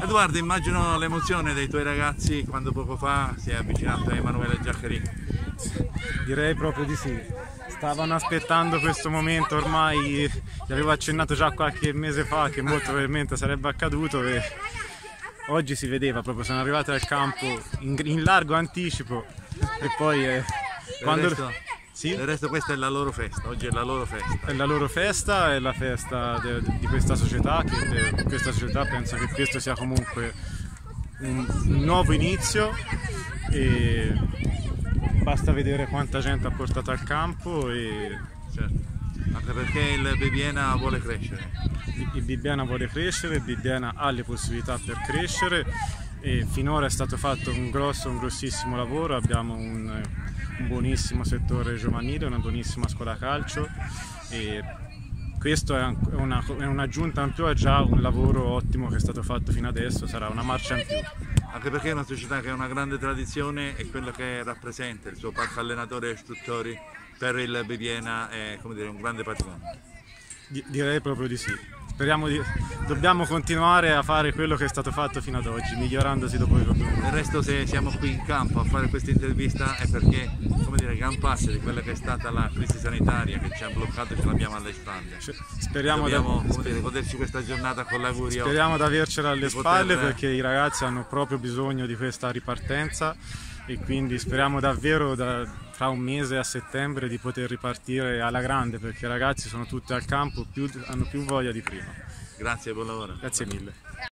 Edoardo, immagino l'emozione dei tuoi ragazzi quando poco fa si è avvicinato a Emanuele Giaccherini. Direi proprio di sì. Stavano aspettando questo momento, ormai gli avevo accennato già qualche mese fa che molto probabilmente sarebbe accaduto e oggi si vedeva proprio, sono arrivati al campo in largo anticipo e poi Del resto questa è la loro festa, oggi è la loro festa. È la loro festa, è la festa di questa società, che questa società pensa che questo sia comunque un nuovo inizio e basta vedere quanta gente ha portato al campo e Certo. Anche perché il Bibbiena vuole crescere. il Bibbiena vuole crescere, il Bibbiena ha le possibilità per crescere e finora è stato fatto un grossissimo lavoro, abbiamo un buonissimo settore giovanile, una buonissima scuola calcio e questo è un'aggiunta in più a già un lavoro ottimo che è stato fatto fino adesso, sarà una marcia in più. Anche perché è una società che ha una grande tradizione e quello che rappresenta il suo parco allenatori e istruttori per il Bibbiena è, come dire, un grande patrimonio. Direi proprio di sì. Dobbiamo continuare a fare quello che è stato fatto fino ad oggi, migliorandosi dopo il problema. Del resto, se siamo qui in campo a fare questa intervista è perché, come dire, gran parte di quella che è stata la crisi sanitaria che ci ha bloccato e ce l'abbiamo alle spalle. Dobbiamo goderci questa giornata con l'augurio. Speriamo di avercela alle spalle perché i ragazzi hanno proprio bisogno di questa ripartenza e quindi speriamo davvero fra un mese a settembre di poter ripartire alla grande perché i ragazzi sono tutti al campo, hanno più voglia di prima. Grazie e buon lavoro. Grazie mille.